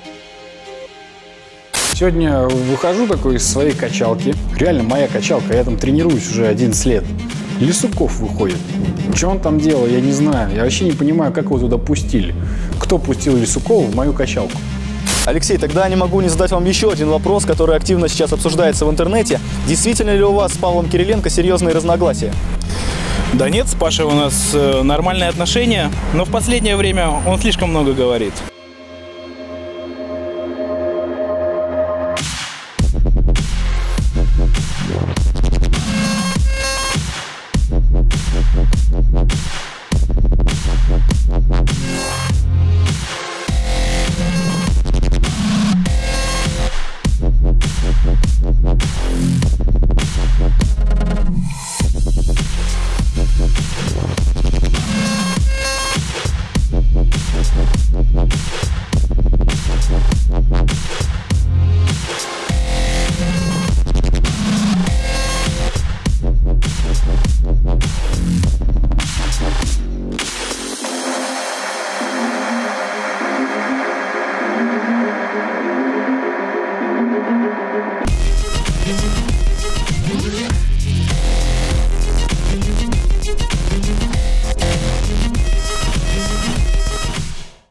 Сегодня выхожу такой из своей качалки. Реально моя качалка, я там тренируюсь уже 11 лет. Лисуков выходит. Что он там делал, я не знаю. Я вообще не понимаю, как его туда пустили. Кто пустил Лисукова в мою качалку? Алексей, тогда не могу не задать вам еще один вопрос, который активно сейчас обсуждается в интернете. Действительно ли у вас с Павлом Кириленко серьезные разногласия? Да нет, с Пашей у нас нормальные отношения, но в последнее время он слишком много говорит.